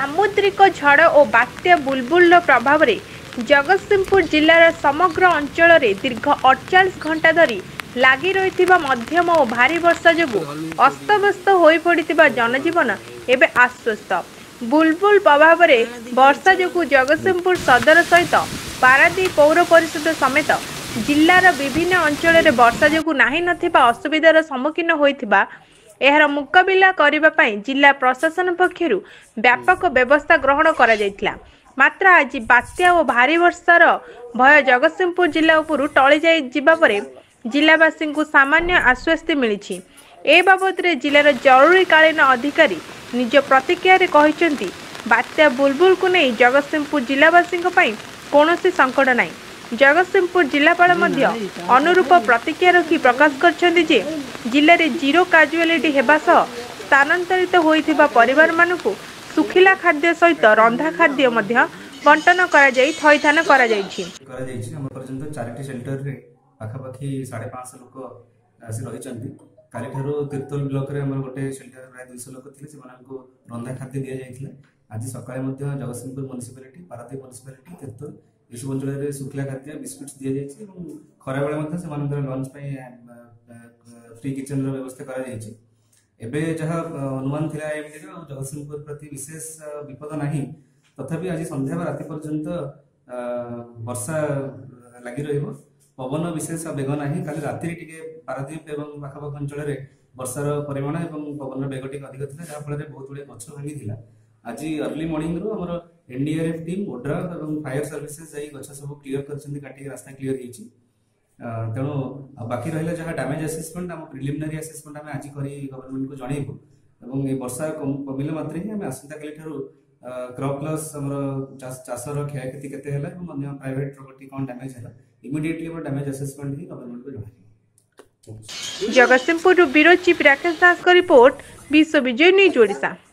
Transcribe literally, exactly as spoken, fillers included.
सामुद्रिक झड़ और बात्या बुलबुल प्रभाव में जगतसिंहपुर जिलार समग्र अंचल दीर्घ अड़तालीस घंटा धरी लगी रही मध्यम और भारी वर्षा जो अस्तव्यस्त हो पड़ा जनजीवन एवं आश्वस्त। बुलबुल प्रभाव में वर्षा जो जगतसिंहपुर सदर सहित पारादीप पौर परिषद समेत जिलार विभिन्न अंचल वर्षा जो नाही नथिबा असुविधार सम्मुखीन होइथिबा एहार मुकाबिला करने जिला प्रशासन पक्षर व्यापक व्यवस्था ग्रहण करा जायतिला। मात्र आज बात्या और भारी वर्षार भय जगतसिंहपुर जिला उपरू टली जाइबा परे जिलावासी को सामान्य आश्वस्ति मिली। ए बाबद जिलार जरूरीकालीन अधिकारी निज प्रतिक्रिया कहते बात्या बुलबुल को नहीं जगतसिंहपुर जिलावासी कौनसी संकट नहीं। जगतसिंहपुर जिलापाल अनुरूप प्रतिक्रिया रखी प्रकाश करछन्ति जे जिले में जीरो काजुआलिटी हेबा सह स्थानांतरित होइथिबा परिवार मानकु सुखिला खाद्य सहित रंधा खाद्य मध्य बंटन करा जाई थैथान करा जाईछि। करा जाईछि हम पर्यंत चारिटी सेंटर रे पाखापाखि साढ़े पाँच लोक आसी रहिछन्ति। काली ठारू तीर्तोल ब्लॉक रे हमर गोटे सेंटर प्राय दो सौ लोक थिले सेमानकु रंधा खाद्य दिया जाइथिले। आज सकाळे मध्य जगतसिंहपुर म्युनिसिपालिटी पारादीप म्युनिसिपालिटी तीर्तोल ये सब अंचल सुखला खाद्य बिस्कुट दि जाइए। खरा बेले से लंच फ्री किचन व्यवस्था करा जहाँ अनुमान था एमडी जगतसिंहपुर प्रति विशेष विपद नहीं तथापि आज संध्या राति पर्यंत वर्षा लगी रही पवन विशेष बेग ना खाली राति पारादीप और पाखापाख अंचल वर्षार परिमाण और पवन बेग टी अधिक था जहाँफल बहुत गुड़े गछ भांगी। आज अर्ली मॉर्निंग रू हमर एनडीआरएफ टीम ओड्रा और फायर सर्विसेज जाई गछ सब क्लियर करछन्ती काटी रास्ता क्लियर हेछि। तेणु बाकी रहिला जहाँ डैमेज असेसमेंट हम प्रिलिमिनरी असेसमेंट हम आज करी गवर्नमेंट को जणैबो एवं ए वर्षा कमिले मात्रे ही हम आसंता काली ठारू क्रॉप लॉस हमर चाषर क्षयक्षति केते हैला एवं अन्य प्राइवेट प्रॉपर्टी कोन डैमेज हैला इमीडिएटली हम डैमेज असेसमेंट ही गवर्नमेंट को जणाइबो। जगतसिंहपुर ब्यूरो चीफ राकेश दास का रिपोर्ट विश्व विजय न्यूज ओडिशा।